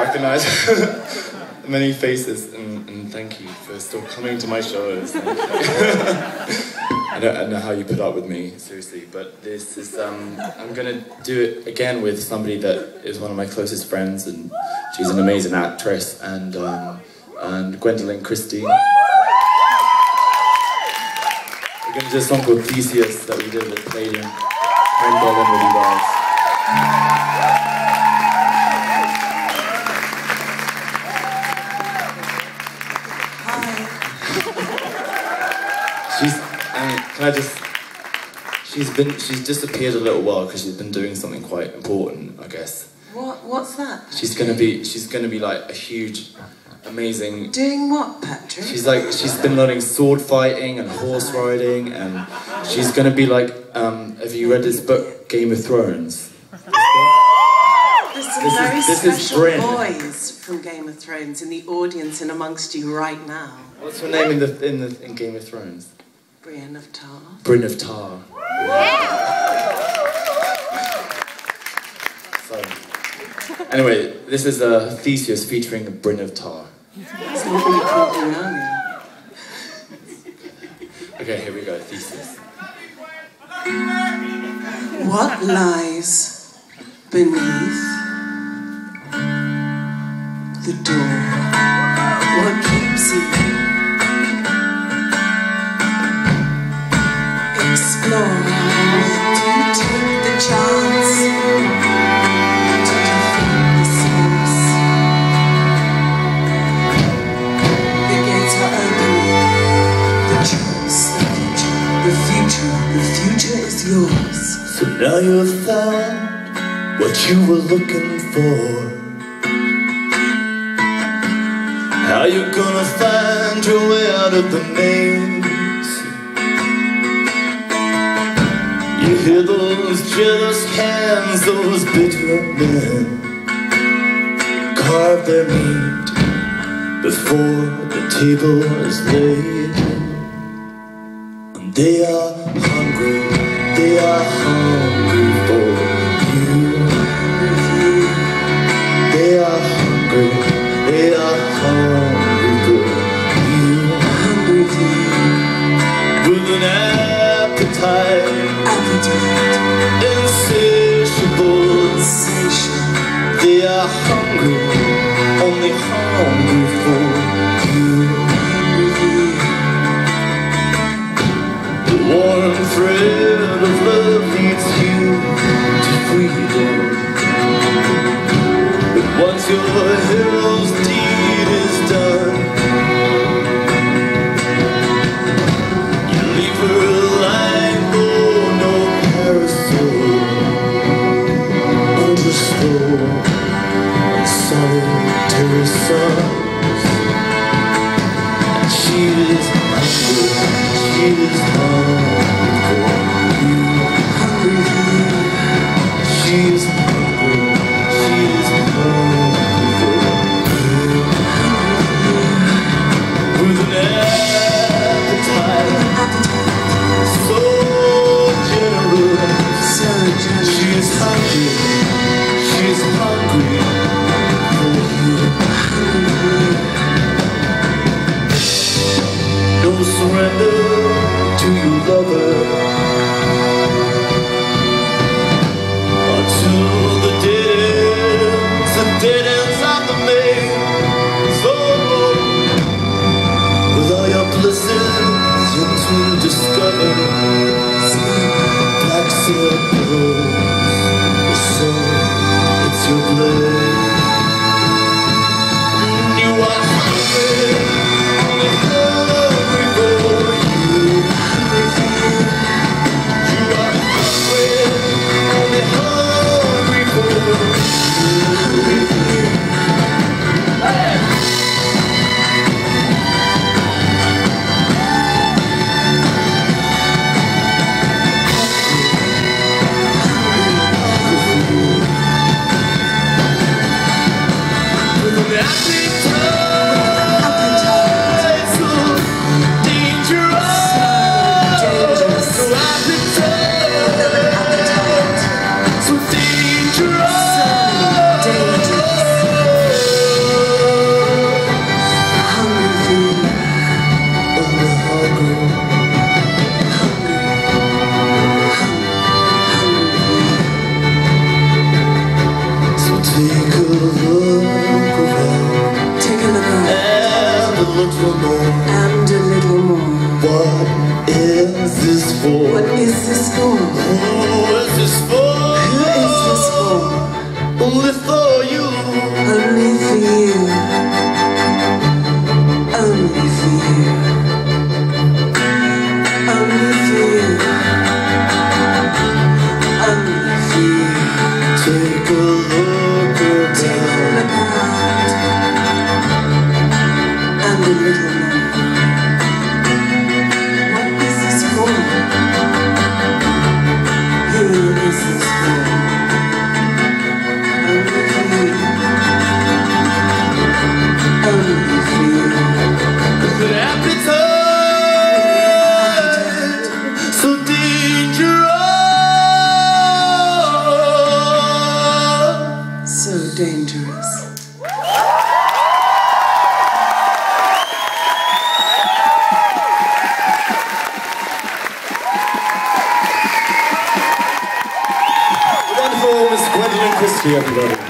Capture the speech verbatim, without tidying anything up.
recognise many faces, and, and thank you for still coming to my shows. I, don't, I don't know how you put up with me, seriously, but this is, um, I'm gonna do it again with somebody that is one of my closest friends, and she's an amazing actress, and, um, and Gwendolyn Christie. We're gonna do a song called Theseus that we did at the Palladium in Berlin with you guys. She's, I mean, can I just, she's been, she's disappeared a little while because she's been doing something quite important, I guess. What, what's that? She's gonna be, she's gonna be like a huge, amazing... Doing what, Patrick? She's like, she's been learning sword fighting and horse riding, and she's gonna be like, um, have you read this book, Game of Thrones? There's some this very is, this special is boys from Game of Thrones in the audience and amongst you right now. What's her name in the in the in Game of Thrones? Brienne of Tar. Brienne of Tar. So, anyway, this is a uh, Theseus featuring Brienne of Tar. That's not what you called him earlier. Okay, here we go, Theseus. What lies beneath the door? What keeps you? Explore. Do you take the chance to defeat the source? The gates are open. The choice, the future, the future, the future is yours. So now you've found what you were looking for. How you gonna find your way out of the maze? You hear those jealous hands, those bitter men carve their meat before the table is laid. And they are hungry, they are hungry for you. They are hungry, they are hungry for you. Hungry for you. With an appetite, appetite, insatiable, insatiable. They are hungry, only hungry for you. The warm thread of love leads you to freedom. But once your hero's deed is done, you leave her alive, oh, no parasol, under slow and solitary suns. And she is hungry, she is hungry for you. Hungry for you. She is hungry, she is hungry for you. With an appetite, so generous, so generous. She is hungry, she is hungry for you. No surrender to your lover until the dead ends, the dead ends of the maze. Oh, with all your blessings yet to discover, black silk rose, the soul, it's your blade. You are hungry, only hungry for you. little more. And a little more. What is this for? What is this for? Who is this for? Who is this for? Only for you. Only for you. Only for you. Only for you. Only for you. Take a look around. Take a look around. And a little more. What is this for? Who is this for? Only for you. Only for you. The appetite, so dangerous. So dangerous. The wonderful Miss Gwendolyn Christie, everybody.